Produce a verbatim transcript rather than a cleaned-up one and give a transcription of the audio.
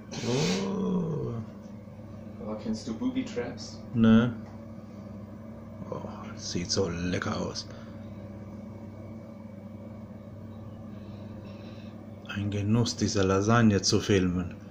Oh. Aber kennst du Booby Traps? Ne? Oh, sieht so lecker aus. Ein Genuss, diese Lasagne zu filmen.